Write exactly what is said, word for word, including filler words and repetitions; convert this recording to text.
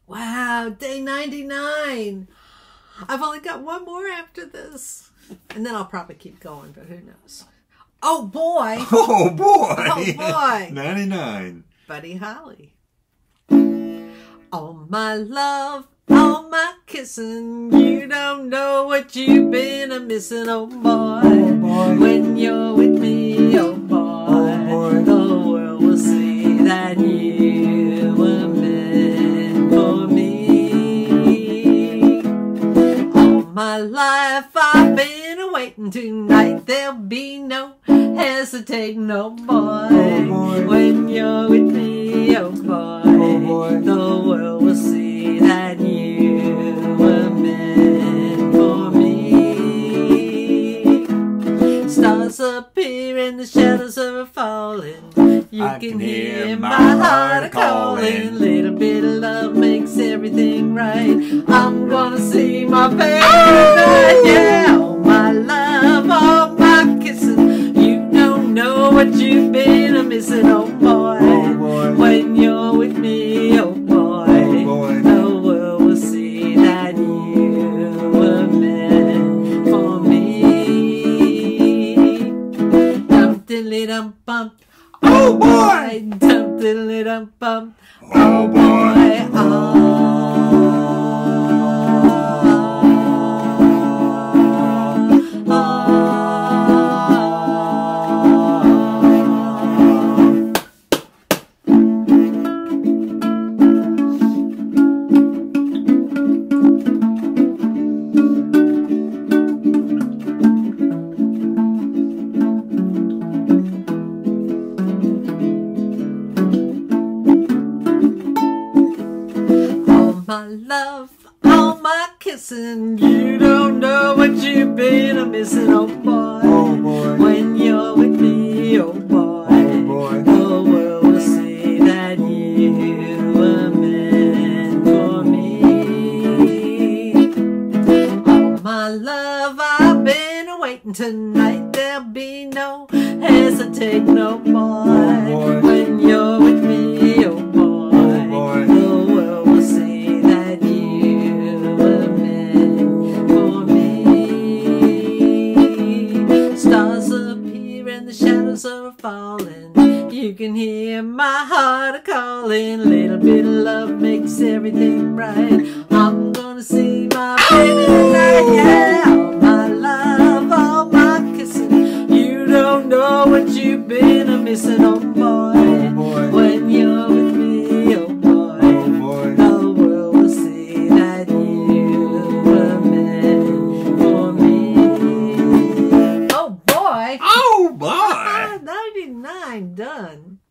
Wow, day ninety-nine. I've only got one more after this. And then I'll probably keep going, but who knows? Oh, boy. Oh, boy. Oh, boy. ninety-nine. Buddy Holly. All my love, all my kissing, you don't know what you've been a missing, oh boy. Oh, boy. When you're with me, oh boy, Oh, boy. the world will see that you were meant for me. All my life I've been waiting, tonight there'll be no hesitating, oh boy. Oh, boy. When you're with me, oh boy, Oh, boy. the world will see that you were meant for me. Stars appear and the shadows are falling. You I can hear my heart a calling. Little bit of love makes everything right. I'm gonna see my baby tonight. Yeah, all my love, all my kissing. You don't know what you've been a missing, oh boy. Oh, boy. When you're with me, oh boy, Oh, boy. the world will see that you were meant for me. Dum diddly dum bump. Oh, boy. Dum diddly dum bump. Oh, boy. Ah, ah. My love, all my kissing, you don't know what you've been a missing, oh boy. Oh, boy. When you're with me, oh boy, Oh, boy. the world will see that you were meant for me. All my love, I've been waiting, tonight there'll be no hesitating, no boy. Oh, boy. When you're with me, oh boy, Oh, boy. the world will see that you were meant for me. Stars appear and the shadows are falling. You can hear my heart a calling. Little bit of love makes everything right. I'm gonna see my baby tonight, yeah. All my love, all my kissing. You don't know what you've been a missing, oh boy. Oh, boy. When you're with me, oh boy, Oh, boy. the world will see that you were meant for me. Oh boy! Oh, boy. ninety-nine done.